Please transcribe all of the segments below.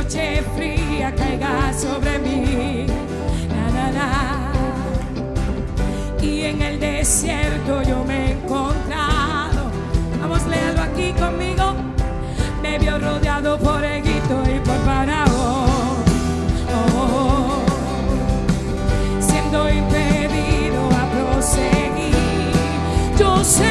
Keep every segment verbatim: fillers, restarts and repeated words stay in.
noche fría caiga sobre mí. Na, na, na. Y en el desierto yo me he encontrado. Vamos, léalo aquí conmigo. Me vio rodeado por Egipto y por Faraón. Oh, siendo impedido a proseguir. Yo sé,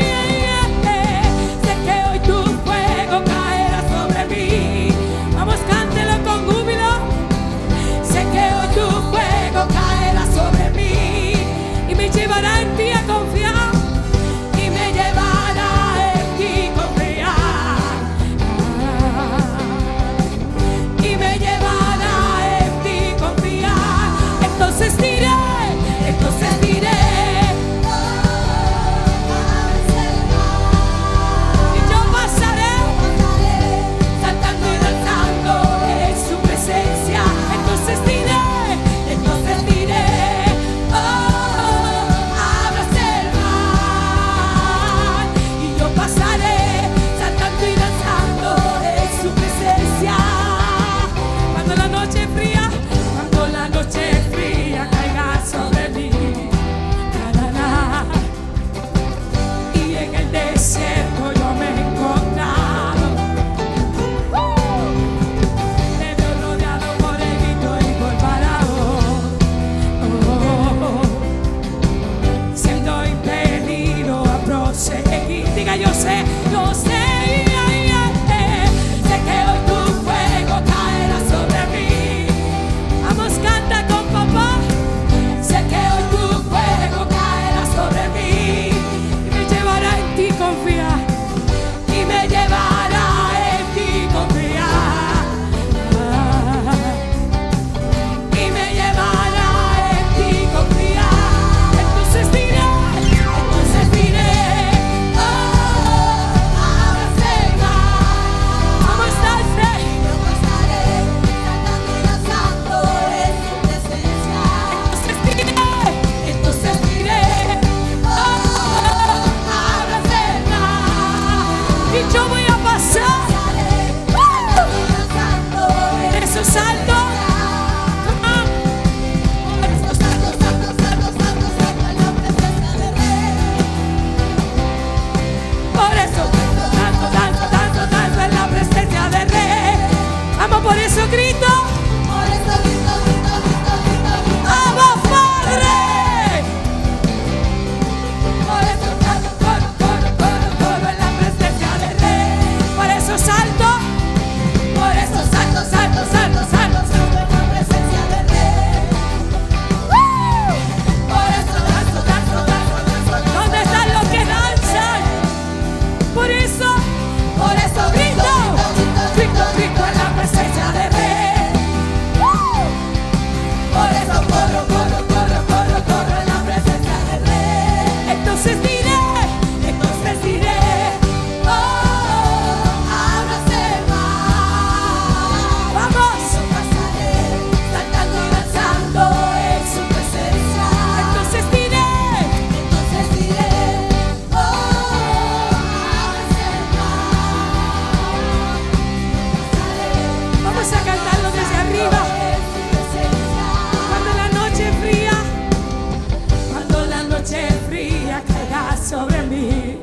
sé que hoy tu fuego caerá sobre mí. Vamos, cántelo con júbilo. Sé que hoy tu fuego caerá sobre mí y me llevará en ti a confiar. Y me llevará en ti a confiar. Y me llevará en ti a confiar. Entonces diré, entonces diré. Yo sé, yo sé, yeah, yeah, yeah. Sé que hoy tu fuego caerá sobre mí. Vamos, canta con papá. Sé que hoy tu fuego caerá sobre mí y me llevará en ti confiar. Y me llevará en ti confiar. Y me llevará en ti confiar. Entonces diré, entonces diré. Yo voy a pasar uh, esos saltos. Esos saltos, saltos, saltos, saltos, saltos en la presencia del Rey. Por eso, tanto, tanto, tanto, tanto en la presencia del Rey. Vamos, por eso grito. Por eso grito, grito, grito, grito, grito. ¡Vamos, Padre! Por eso tanto, corro, corro, corro, corro en la presencia del Rey. Por eso salto, por eso salto, salto, salto, salto, salto en la presencia del Rey. ¡Uh! Por eso danzo, danzo, danzo, danzo. ¿Dónde están los que danzan? Por eso, por eso grito, grito, grito en la presencia del Rey. ¡Uh! Por eso corro, corro, corro, corro, corro en la presencia del Rey. Entonces diré, entonces diré. Sobre mí,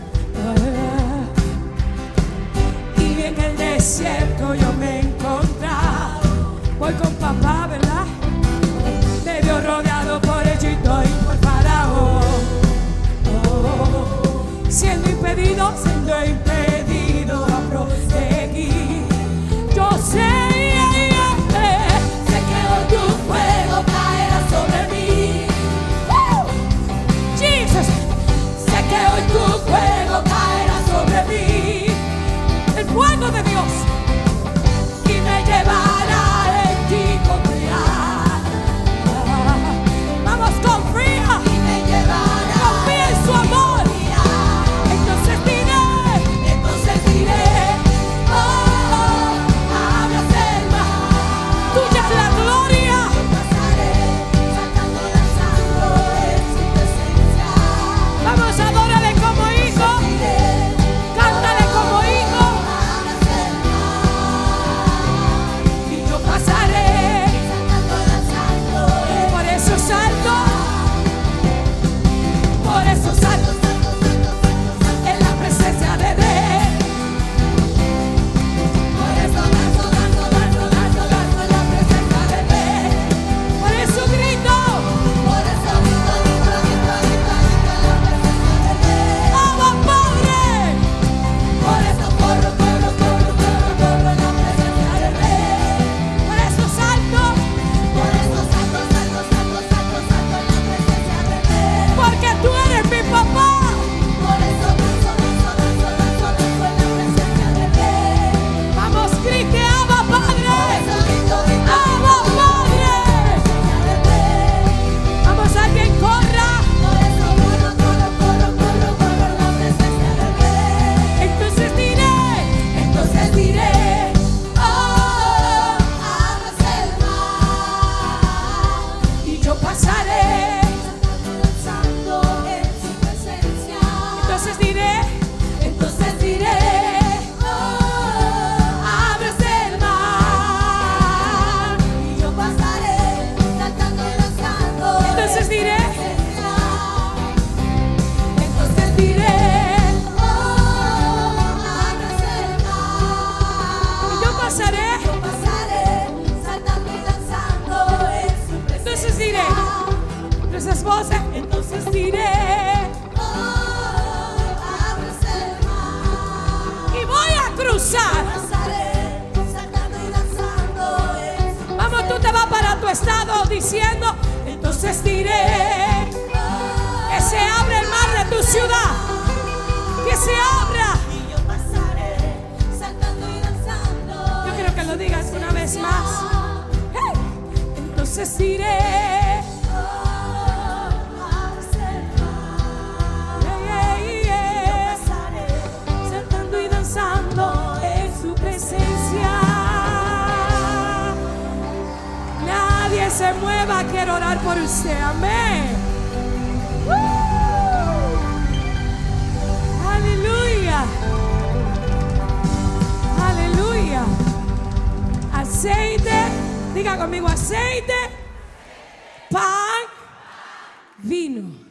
y en el desierto yo me he encontrado. Voy con papá, ¿verdad? Me vio rodeado por Egipto y por Faraón. Oh, siendo impedido, siendo impedido a proseguir. Yo sé, sé que hoy tu fuego caerá sobre mí. Oh, Jesus. Que hoy tu fuego caerá sobre mí, el fuego de Dios, y me llevará en ti confiar. Vamos, confía, y me llevará, confía en su amor. Entonces diré, salto, salto, salto, salto en la presencia de Rey. Por eso danzo, danzo, danzo, danzo, danzo en la presencia de Rey. Por eso grito, por eso grito, grito, grito, grito, grito en la presencia de Rey. Abba Padre. Por eso corro, corro, corro, corro, corro en la presencia de Rey. Por eso salto, por eso salto, salto, salto, salto, salto en la presencia de Rey. Porque tú eres mi papá. Por eso danzo, danzo, danzo, danzo, danzo en la presencia de Rey. Vamos, grite, Abba Padre. Por eso grito, grito, Abba Padre. Vamos, alguien corra. Por eso corro, corro, corro, corro, corro en la presencia de Rey. Entonces diré, entonces diré, oh, ábrase el mar y yo pasaré danzando en su presencia. Entonces diré, entonces diré, oh, ábrase el mar y yo pasaré saltando y danzando. Entonces diré, entonces diré, oh, ábrase el mar y yo pasaré, yo pasaré saltando y danzando en su presencia. Entonces diré, nuestras voces, entonces diré, oh, ábrase el mar y voy a cruzar. Pasaré saltando y danzando en su presencia. Vamos, tú te vas para tu estado diciendo, entonces diré, que se abra el mar de tu ciudad, que se abra. Y yo pasaré saltando y danzando. Yo quiero que lo digas una vez más. Hey. Entonces diré, oh, ábrase el mar. Yeah, yeah, yeah. Yo pasaré saltando y danzando en su presencia. Nadie se mueva, quiero orar por usted. Amén. ¡Woo! Aleluya. Aleluya. Aceite. Diga conmigo, aceite, pan, vino.